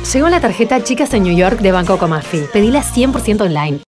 Llegó la tarjeta Chicas en New York de Banco Comafi. Pedila 100% online.